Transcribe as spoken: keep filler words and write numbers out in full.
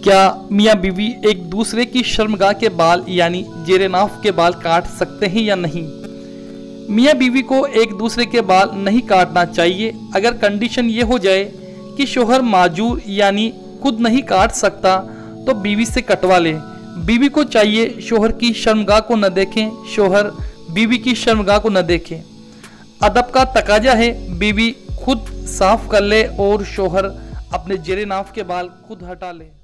क्या मियाँ बीवी एक दूसरे की शर्मगाह के बाल यानी जेरे नाफ के बाल काट सकते हैं या नहीं? मियाँ बीवी को एक दूसरे के बाल नहीं काटना चाहिए। अगर कंडीशन ये हो जाए कि शोहर माजूर यानी खुद नहीं काट सकता तो बीवी से कटवा ले। बीवी को चाहिए शोहर की शर्मगाह को न देखें, शोहर बीवी की शर्मगाह को न देखें। अदब का तकाजा है बीवी खुद साफ कर ले और शोहर अपने जेरे नाफ के बाल खुद हटा ले।